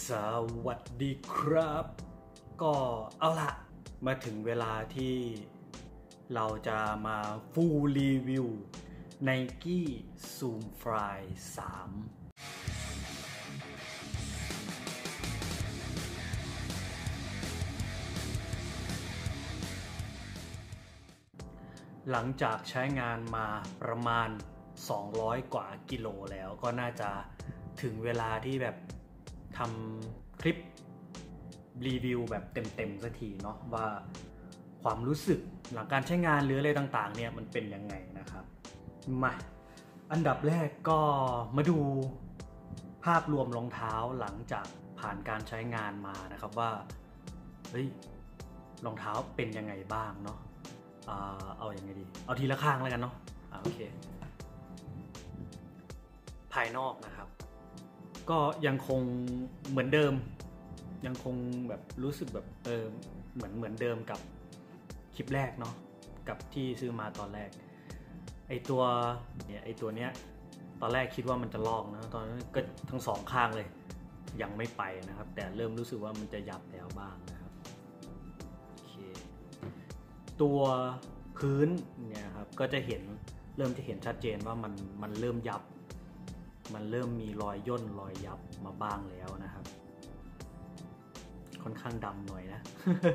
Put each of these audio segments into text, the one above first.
สวัสดีครับก็เอาละมาถึงเวลาที่เราจะมาฟูลรีวิว Nike Zoom Fly 3หลังจากใช้งานมาประมาณ200 กว่ากิโลแล้วก็น่าจะถึงเวลาที่แบบทำคลิปรีวิวแบบเต็มๆสักทีเนาะว่าความรู้สึกหลังการใช้งานหรืออะไรต่างๆเนี่ยมันเป็นยังไงนะครับมาอันดับแรกก็มาดูภาพรวมรองเท้าหลังจากผ่านการใช้งานมานะครับว่าเฮ้ยรองเท้าเป็นยังไงบ้างเนาะเอาอย่างไงดีเอาทีละข้างแล้วกันเนาะโอเคภายนอกนะครับก็ยังคงเหมือนเดิมยังคงแบบรู้สึกแบบเหมือนเดิมกับคลิปแรกเนาะกับที่ซื้อมาตอนแรกไอตัวเนี้ยตอนแรกคิดว่ามันจะลอกนะตอนนั้นก็ทั้งสองข้างเลยยังไม่ไปนะครับแต่เริ่มรู้สึกว่ามันจะยับแล้วบ้างนะครับโอเคตัวพื้นเนี่ยครับก็จะเริ่มจะเห็นชัดเจนว่ามันเริ่มยับมันเริ่มมีรอยย่นรอยยับมาบ้างแล้วนะครับค่อนข้างดำหน่อยนะ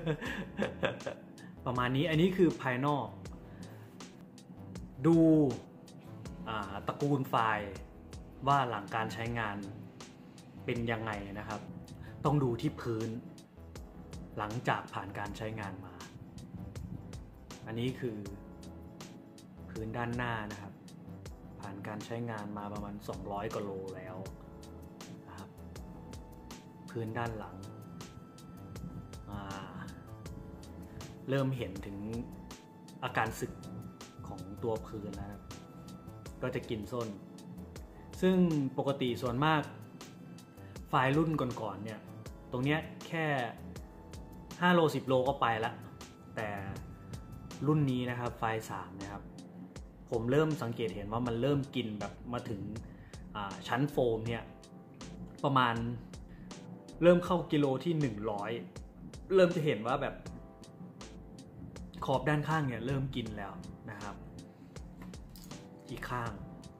ประมาณนี้อันนี้คือภายนอกดูตระกูลไฟล์ว่าหลังการใช้งานเป็นยังไงนะครับต้องดูที่พื้นหลังจากผ่านการใช้งานมาอันนี้คือพื้นด้านหน้านะครับผ่านการใช้งานมาประมาณ200 กว่าโลแล้วนะครับพื้นด้านหลังเริ่มเห็นถึงอาการสึกของตัวพื้นแล้วก็จะกินส้นซึ่งปกติส่วนมากไฟล์รุ่นก่อนๆเนี่ยตรงเนี้ยแค่5 โล 10 โลก็ไปละแต่รุ่นนี้นะครับไฟล์3นะครับผมเริ่มสังเกตเห็นว่ามันเริ่มกินแบบมาถึงชั้นโฟมเนี่ยประมาณเริ่มเข้ากิโลที่100เริ่มจะเห็นว่าแบบขอบด้านข้างเนี่ยเริ่มกินแล้วนะครับอีกข้าง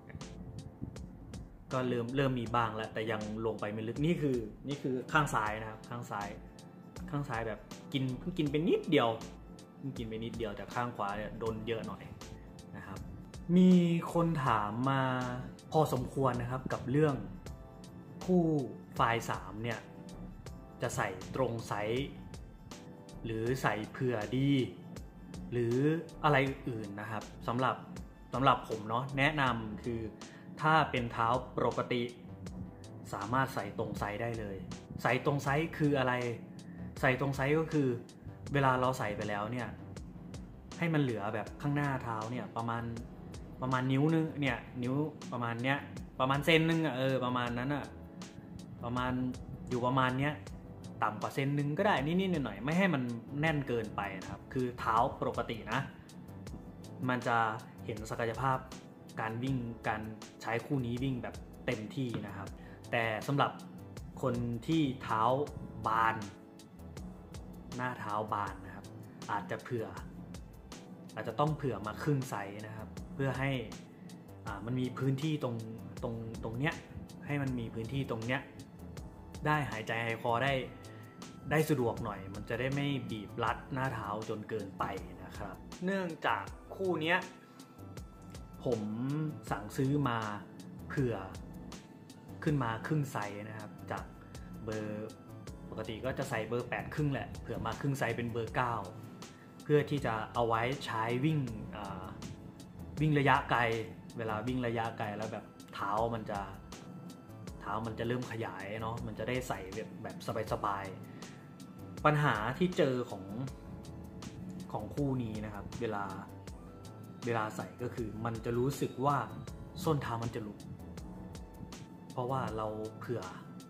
ก็เริ่มมีบ้างแล้วแต่ยังลงไปไม่ลึกนี่คือข้างซ้ายนะครับข้างซ้ายแบบเพิ่งกินไปนิดเดียวแต่ข้างขวาเนี่ยโดนเยอะหน่อยนะครับมีคนถามมาพอสมควรนะครับกับเรื่องคู่ไฟล์3เนี่ยจะใส่ตรงไซส์หรือใส่เผื่อดีหรืออะไรอื่นนะครับสำหรับผมเนาะแนะนำคือถ้าเป็นเท้าปกติสามารถใส่ตรงไซส์ได้เลยใส่ตรงไซส์คืออะไรใส่ตรงไซส์ก็คือเวลาเราใส่ไปแล้วเนี่ยให้มันเหลือแบบข้างหน้าเท้าเนี่ยประมาณนิ้วนึงเนี่ยนิ้วประมาณเนี้ยประมาณเซนนึงประมาณนั้นประมาณอยู่ประมาณเนี้ยต่ำกว่าเซนนึงก็ได้นิดๆหน่อยๆไม่ให้มันแน่นเกินไปนะครับคือเท้าปกตินะมันจะเห็นศักยภาพการวิ่งการใช้คู่นี้วิ่งแบบเต็มที่นะครับแต่สำหรับคนที่เท้าบานหน้าเท้าบานนะครับอาจจะต้องเผื่อมาครึ่งไซส์นะครับเพื่อให้มันมีพื้นที่ตรงเนี้ยให้มันมีพื้นที่ตรงเนี้ยได้หายใจหายคอได้สะดวกหน่อยมันจะได้ไม่บีบรัดหน้าเท้าจนเกินไปนะครับเนื่องจากคู่เนี้ยผมสั่งซื้อมาเผื่อขึ้นมาครึ่งไซส์นะครับจากเบอร์ปกติก็จะใส่เบอร์8 ครึ่งแหละเผื่อมาครึ่งไซส์เป็นเบอร์9เพื่อที่จะเอาไว้ใช้วิ่งระยะไกลเวลาวิ่งระยะไกลแล้วแบบเท้ามันจะเริ่มขยายเนาะมันจะได้ใส่แบบสบายๆปัญหาที่เจอของคู่นี้นะครับเวลาใส่ก็คือมันจะรู้สึกว่าส้นเท้ามันจะหลุดเพราะว่าเราเผื่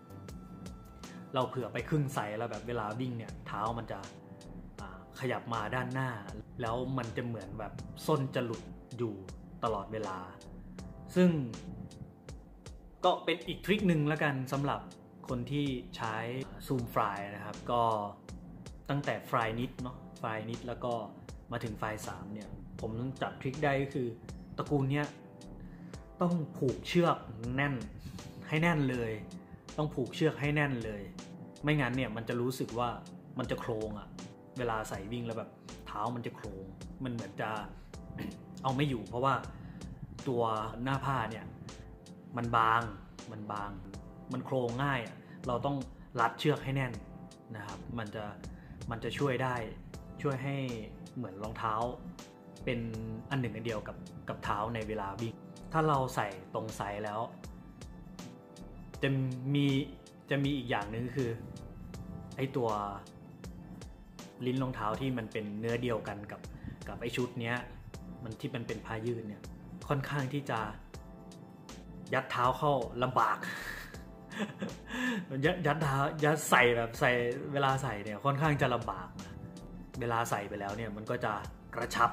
อไปครึ่งไซส์แล้วแบบเวลาวิ่งเนี่ยเท้ามันจะขยับมาด้านหน้าแล้วมันจะเหมือนแบบส้นจะหลุดอยู่ตลอดเวลาซึ่งก็เป็นอีกทริคหนึ่งแล้วกันสำหรับคนที่ใช้ซูมไฟล์นะครับก็ตั้งแต่ไฟล์นิดเนาะไฟล์นิดแล้วก็มาถึงไฟล์3เนี่ยผมจับทริคได้ก็คือตระกูลเนี้ยต้องผูกเชือกแน่นให้แน่นเลยต้องผูกเชือกให้แน่นเลยไม่งั้นเนี่ยมันจะรู้สึกว่ามันจะโครงอะเวลาใส่วิ่งแล้วแบบเท้ามันจะโครงมันเหมือนจะ เอาไม่อยู่เพราะว่าตัวหน้าผ้าเนี่ยมันบางมันโครงง่ายเราต้องรัดเชือกให้แน่นนะครับมันจะช่วยได้ช่วยให้เหมือนรองเท้าเป็นอันหนึ่งอันเดียวกับเท้าในเวลาวิ่งถ้าเราใส่ตรงไซส์แล้วจะมีอีกอย่างหนึ่งคือไอตัวลิ้นรองเท้าที่มันเป็นเนื้อเดียวกันกับไอชุดเนี้ยมันที่มันเป็นผ้ายืดเนี่ยค่อนข้างที่จะยัดเท้าเข้าลำบาก ยัดเท้ายัดใส่แบบใส่เวลาใส่เนี่ยค่อนข้างจะลำบากนะเวลาใส่ไปแล้วเนี่ยมันก็จะกระชับ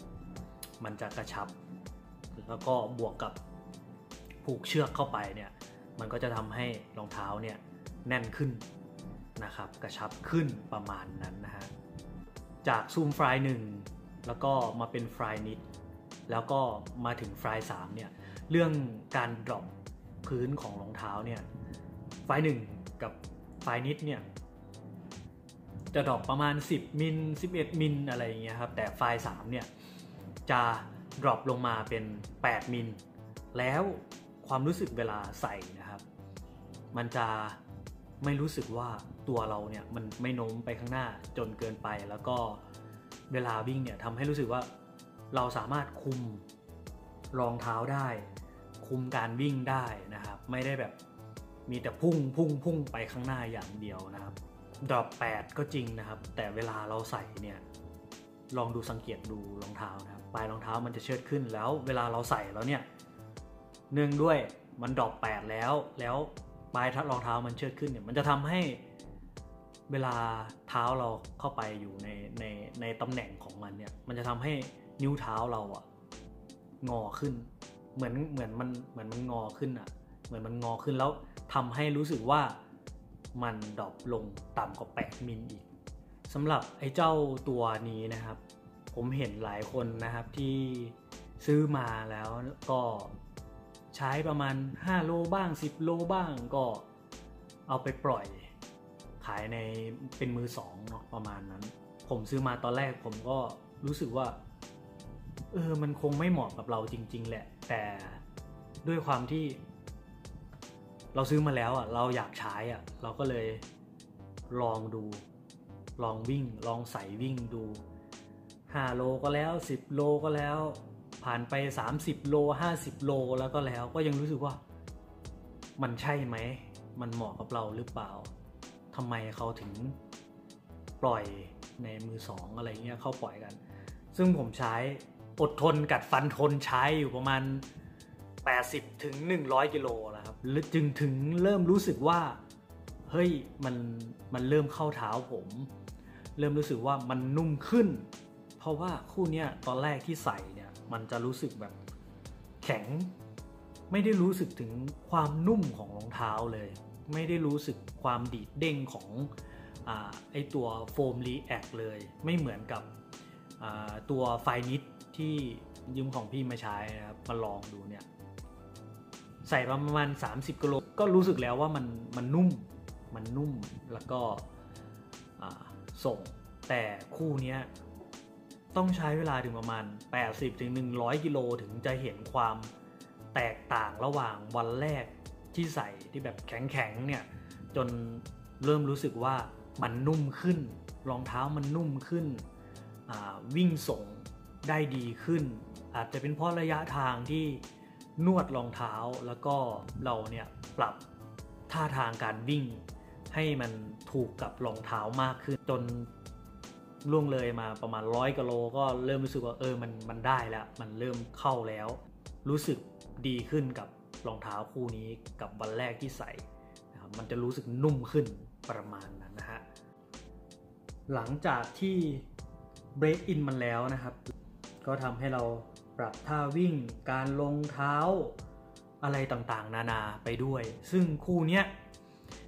แล้วก็บวกกับผูกเชือกเข้าไปเนี่ยมันก็จะทำให้รองเท้าเนี่ยแน่นขึ้นนะครับกระชับขึ้นประมาณนั้นนะฮะจากซูมไฟล์1แล้วก็มาเป็นไฟล์นิดแล้วก็มาถึงไฟล์3เนี่ยเรื่องการดรอปพื้นของรองเท้าเนี่ยไฟล์1กับไฟล์นิดเนี่ยจะดรอปประมาณ10มิล11มิลอะไรอย่างเงี้ยครับแต่ไฟล์3เนี่ยจะดรอปลงมาเป็น8มิลแล้วความรู้สึกเวลาใส่นะครับมันจะไม่รู้สึกว่าตัวเราเนี่ยมันไม่โน้มไปข้างหน้าจนเกินไปแล้วก็เวลาวิ่งเนี่ยทำให้รู้สึกว่าเราสามารถคุมรองเท้าได้คุมการวิ่งได้นะครับไม่ได้แบบมีแต่พุ่งไปข้างหน้าอย่างเดียวนะครับดรอป8ก็จริงนะครับแต่เวลาเราใส่เนี่ยลองดูสังเกตดูรองเท้านะครับปลายรองเท้ามันจะเชิดขึ้นแล้วเวลาเราใส่แล้วเนี่ยเนื่องด้วยมันดรอป8แล้วปลายรองเท้ามันเชิดขึ้นเนี่ยมันจะทำให้เวลาเท้าเราเข้าไปอยู่ในตำแหน่งของมันเนี่ยมันจะทำให้นิ้วเท้าเราอะงอขึ้นเหมือนมันงอขึ้นอะเหมือนมันงอขึ้นแล้วทำให้รู้สึกว่ามันดรอปลงต่ำกว่า8มิลอีกสำหรับไอ้เจ้าตัวนี้นะครับผมเห็นหลายคนนะครับที่ซื้อมาแล้วก็ใช้ประมาณ5โลบ้าง10โลบ้างก็เอาไปปล่อยขายในเป็นมือ2เนาะประมาณนั้นผมซื้อมาตอนแรกผมก็รู้สึกว่ามันคงไม่เหมาะกับเราจริงๆแหละแต่ด้วยความที่เราซื้อมาแล้วอ่ะเราอยากใช้อ่ะเราก็เลยลองดูลองวิ่งลองใส่วิ่งดู5โลก็แล้ว10โลก็แล้วผ่านไป30โล50โลแล้วก็แล้วก็ยังรู้สึกว่ามันใช่ไหมมันเหมาะกับเราหรือเปล่าทำไมเขาถึงปล่อยในมือ2อะไรเงี้ยเขาปล่อยกันซึ่งผมใช้อดทนกัดฟันทนใช้อยู่ประมาณ80ถึง100กิโลนะครับจึงถึงเริ่มรู้สึกว่าเฮ้ยมันเริ่มเข้าเท้าผมเริ่มรู้สึกว่ามันนุ่มขึ้นเพราะว่าคู่เนี้ยตอนแรกที่ใส่เนี่ยมันจะรู้สึกแบบแข็งไม่ได้รู้สึกถึงความนุ่มของรองเท้าเลยไม่ได้รู้สึกความดีดเด้งของไอตัวโฟมรีแอคเลยไม่เหมือนกับตัวไฟนิดที่ยืมของพี่มาใช้นะครับมาลองดูเนี่ยใส่ประมาณ30กิโลก็รู้สึกแล้วว่ามันนุ่มแล้วก็ส่งแต่คู่นี้ต้องใช้เวลาถึงประมาณ80ถึง100กิโลถึงจะเห็นความแตกต่างระหว่างวันแรกที่ใส่ที่แบบแข็งๆเนี่ยจนเริ่มรู้สึกว่ามันนุ่มขึ้นรองเท้ามันนุ่มขึ้นวิ่งส่งได้ดีขึ้นอาจจะเป็นเพราะระยะทางที่นวดรองเท้าแล้วก็เราเนี่ยปรับท่าทางการวิ่งให้มันถูกกับรองเท้ามากขึ้นจนล่วงเลยมาประมาณ100กิโลก็เริ่มรู้สึกว่ามันได้แล้วมันเริ่มเข้าแล้วรู้สึกดีขึ้นกับรองเท้าคู่นี้กับวันแรกที่ใส่นะครับมันจะรู้สึกนุ่มขึ้นประมาณนั้นนะฮะหลังจากที่เบรกอินมันแล้วนะครับก็ทำให้เราปรับท่าวิ่งการลงเท้าอะไรต่างๆนานาไปด้วยซึ่งคู่เนี้ย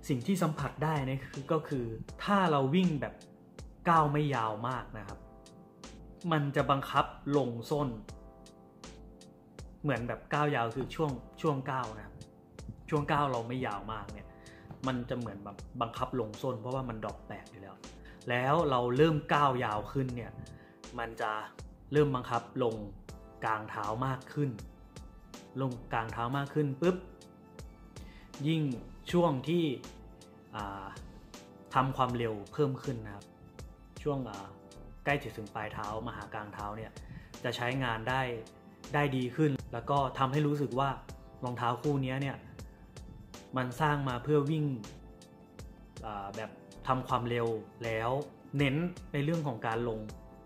สิ่งที่สัมผัสได้นะก็คือถ้าเราวิ่งแบบก้าวไม่ยาวมากนะครับมันจะบังคับลงส้นเหมือนแบบก้าวยาวคือช่วงก้าวนะครับช่วงก้าวเราไม่ยาวมากเนี่ยมันจะเหมือนแบบบังคับลงส้นเพราะว่ามันดรอปแตกอยู่แล้วเราเริ่มก้าวยาวขึ้นเนี่ยมันจะเริ่มบังคับลงกลางเท้ามากขึ้นลงกลางเท้ามากขึ้นปุ๊บยิ่งช่วงที่ทำความเร็วเพิ่มขึ้นนะครับช่วงใกล้ถึงปลายเท้ามาหากลางเท้าเนี่ยจะใช้งานได้ดีขึ้นแล้วก็ทำให้รู้สึกว่ารองเท้าคู่นี้เนี่ยมันสร้างมาเพื่อวิ่งแบบทำความเร็วแล้วเน้นในเรื่องของการลง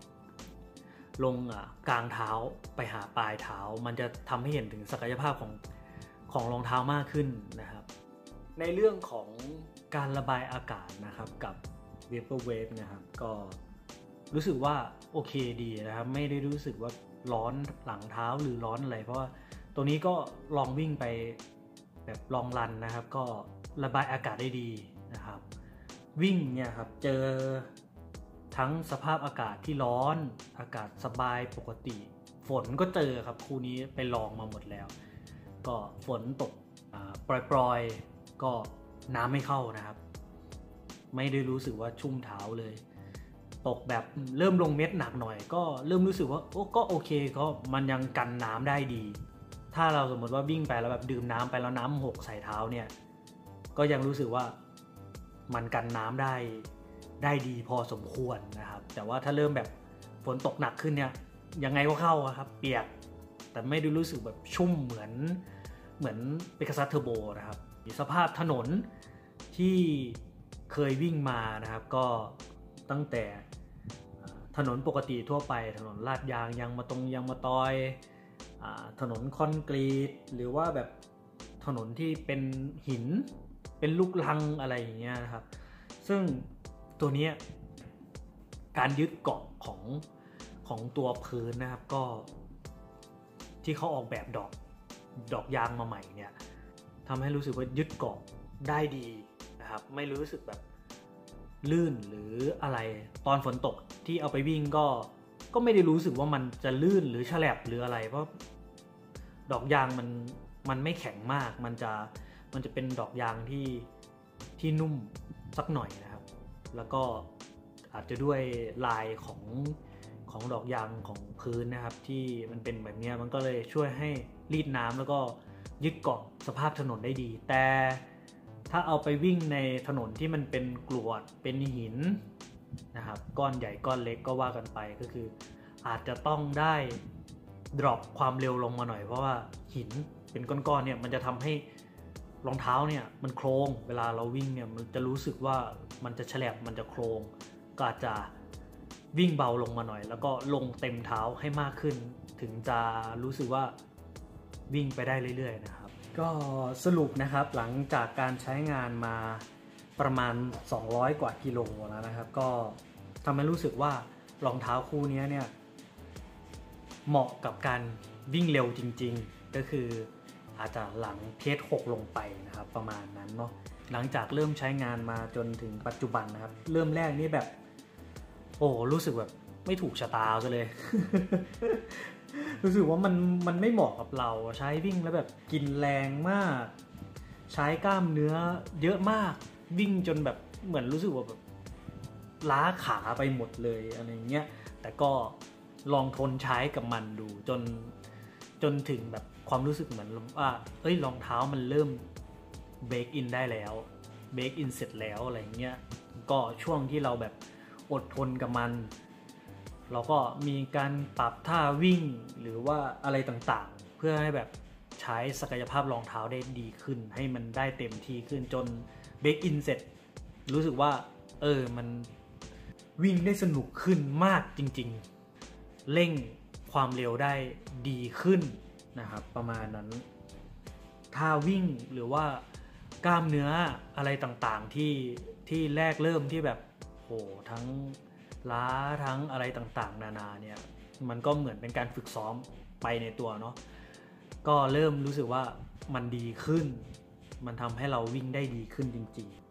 กลางเท้าไปหาปลายเท้ามันจะทำให้เห็นถึงศักยภาพของรองเท้ามากขึ้นนะครับในเรื่องของการระบายอากาศนะครับกับ Vapor Wave นะครับก็รู้สึกว่าโอเคดีนะครับไม่ได้รู้สึกว่าร้อนหลังเท้าหรือร้อนอะไรเพราะว่าตัวนี้ก็ลองวิ่งไปแบบลองรันนะครับก็ระบายอากาศได้ดีนะครับวิ่งเนี่ยครับเจอทั้งสภาพอากาศที่ร้อนอากาศสบายปกติฝนก็เจอครับคู่นี้ไปลองมาหมดแล้วก็ฝนตกปล่อยๆก็น้ำไม่เข้านะครับไม่ได้รู้สึกว่าชุ่มเท้าเลยตกแบบเริ่มลงเม็ดหนักหน่อยก็เริ่มรู้สึกว่าก็โอเคก็มันยังกันน้ำได้ดีถ้าเราสมมติว่าวิ่งไปแล้วแบบดื่มน้ำไปแล้วน้ำหกใส่เท้าเนี่ยก็ยังรู้สึกว่ามันกันน้ำได้ดีพอสมควรนะครับแต่ว่าถ้าเริ่มแบบฝนตกหนักขึ้นเนี่ยยังไงก็เข้าครับเปียกแต่ไม่ได้รู้สึกแบบชุ่มเหมือนเปกัสซัสเทอร์โบนะครับสภาพถนนที่เคยวิ่งมานะครับก็ตั้งแต่ถนนปกติทั่วไปถนนลาดยางมะตอยถนนคอนกรีตหรือว่าแบบถนนที่เป็นหินเป็นลูกรังอะไรอย่างเงี้ยนะครับซึ่งตัวนี้การยึดเกาะของตัวพื้นนะครับก็ที่เขาออกแบบดอกยางมาใหม่เนี่ยทำให้รู้สึกว่ายึดเกาะได้ดีนะครับไม่รู้สึกแบบลื่นหรืออะไรตอนฝนตกที่เอาไปวิ่งก็ไม่ได้รู้สึกว่ามันจะลื่นหรือแฉลบหรืออะไรเพราะดอกยางมันไม่แข็งมากมันจะเป็นดอกยางที่นุ่มสักหน่อยนะครับแล้วก็อาจจะด้วยลายของดอกยางของพื้นนะครับที่มันเป็นแบบนี้มันก็เลยช่วยให้รีดน้ำแล้วก็ยึดเกาะสภาพถนนได้ดีแต่ถ้าเอาไปวิ่งในถนนที่มันเป็นกรวดเป็นหินนะครับก้อนใหญ่ก้อนเล็กก็ว่ากันไปก็คืออาจจะต้องได้ดรอปความเร็วลงมาหน่อยเพราะว่าหินเป็นก้อนๆเนี่ยมันจะทำให้รองเท้าเนี่ยมันโครงเวลาเราวิ่งเนี่ยมันจะรู้สึกว่ามันจะแฉลบมันจะโครงก็อาจจะวิ่งเบาลงมาหน่อยแล้วก็ลงเต็มเท้าให้มากขึ้นถึงจะรู้สึกว่าวิ่งไปได้เรื่อยๆนะครับก็สรุปนะครับหลังจากการใช้งานมาประมาณ200กว่ากิโลแล้วนะครับก็ทำให้รู้สึกว่ารองเท้าคู่นี้เนี่ยเหมาะกับการวิ่งเร็วจริงๆก็คืออาจจะหลังเพจ6ลงไปนะครับประมาณนั้นเนาะหลังจากเริ่มใช้งานมาจนถึงปัจจุบันนะครับเริ่มแรกนี่แบบรู้สึกแบบไม่ถูกชะตาซะเลย รู้สึกว่ามันไม่เหมาะกับเราใช้วิ่งแล้วแบบกินแรงมากใช้กล้ามเนื้อเยอะมากวิ่งจนแบบเหมือนรู้สึกว่าแบบล้าขาไปหมดเลยอะไรเงี้ยแต่ก็ลองทนใช้กับมันดูจนถึงแบบความรู้สึกเหมือนว่ารองเท้ามันเริ่มเบรกอินได้แล้วเบรกอินเสร็จแล้วอะไรเงี้ยก็ช่วงที่เราแบบอดทนกับมันเราก็มีการปรับท่าวิ่งหรือว่าอะไรต่างๆเพื่อให้แบบใช้ศักยภาพรองเท้าได้ดีขึ้นให้มันได้เต็มที่ขึ้นจนเบรกอินเสร็จรู้สึกว่ามันวิ่งได้สนุกขึ้นมากจริงๆเร่งความเร็วได้ดีขึ้นนะครับประมาณนั้นท่าวิ่งหรือว่ากล้ามเนื้ออะไรต่างๆที่แรกเริ่มที่แบบทั้งล้าทั้งอะไรต่างๆนานาเนี่ยมันก็เหมือนเป็นการฝึกซ้อมไปในตัวเนาะก็เริ่มรู้สึกว่ามันดีขึ้นมันทำให้เราวิ่งได้ดีขึ้นจริง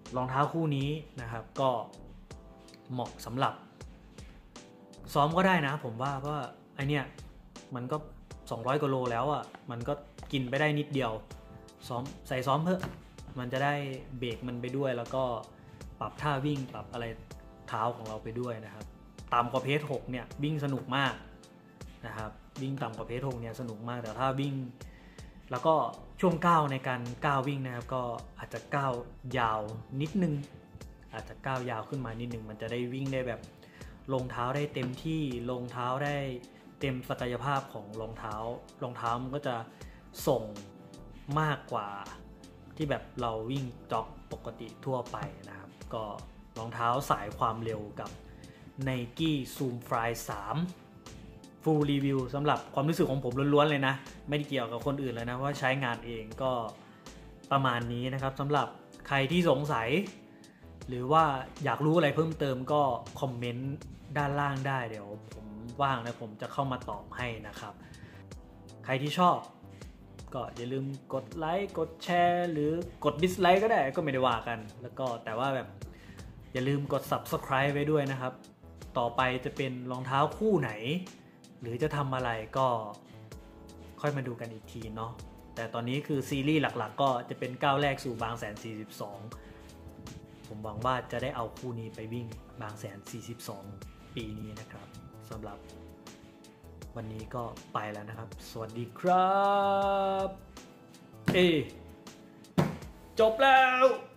รองเท้าคู่นี้นะครับก็เหมาะสำหรับซ้อมก็ได้นะผมว่าเพราะไอเนี้ยมันก็200 กว่าโลแล้วอ่ะมันก็กินไปได้นิดเดียวซ้อมใส่ซ้อมเพิ่มมันจะได้เบรกมันไปด้วยแล้วก็ปรับท่าวิ่งปรับอะไรเท้าของเราไปด้วยนะครับต่ำกว่าเพจ6เนี่ยวิ่งสนุกมากนะครับวิ่งต่ำกว่าเพจ6เนี่ยสนุกมากแต่ถ้าวิ่งแล้วก็ช่วงก้าวในการก้าววิ่งนะครับก็อาจจะก้าวยาวนิดนึงอาจจะก้าวยาวขึ้นมานิดนึงมันจะได้วิ่งได้แบบลงเท้าได้เต็มที่ลงเท้าได้เต็มศักยภาพของรองเท้มันก็จะส่งมากกว่าที่แบบเราวิ่งจ็อกปกติทั่วไปนะครับก็รองเท้าสายความเร็วกับ Nike Zoom Fly 3 Full Review สำหรับความรู้สึกของผมล้วนๆเลยนะไม่ได้เกี่ยวกับคนอื่นเลยนะว่าใช้งานเองก็ประมาณนี้นะครับสำหรับใครที่สงสัยหรือว่าอยากรู้อะไรเพิ่มเติมก็คอมเมนต์ด้านล่างได้เดี๋ยวผมว่างนะผมจะเข้ามาตอบให้นะครับใครที่ชอบก็อย่าลืมกดไลค์กดแชร์หรือกดดิสไลค์ก็ได้ก็ไม่ได้ว่ากันแล้วก็แต่ว่าแบบอย่าลืมกด Subscribe ไว้ด้วยนะครับต่อไปจะเป็นรองเท้าคู่ไหนหรือจะทำอะไรก็ค่อยมาดูกันอีกทีเนาะแต่ตอนนี้คือซีรีส์หลักๆก็จะเป็นก้าวแรกสู่บางแสน42ผมหวังว่าจะได้เอาคู่นี้ไปวิ่งบางแสน42ปีนี้นะครับสำหรับวันนี้ก็ไปแล้วนะครับสวัสดีครับจบแล้ว